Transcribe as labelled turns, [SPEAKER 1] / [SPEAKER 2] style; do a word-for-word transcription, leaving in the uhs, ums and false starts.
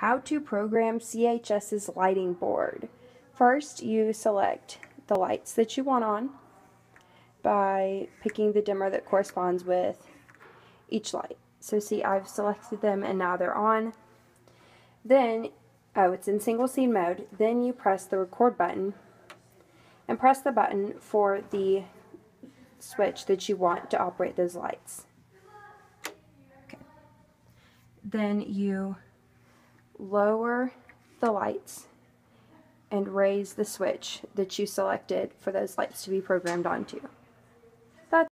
[SPEAKER 1] how to program CHS's lighting board. First, you select the lights that you want on by picking the dimmer that corresponds with each light. So see, I've selected them and now they're on. Then, oh, it's in single scene mode. Then you press the record button and press the button for the switch that you want to operate those lights. Okay. Then you lower the lights and raise the switch that you selected for those lights to be programmed onto.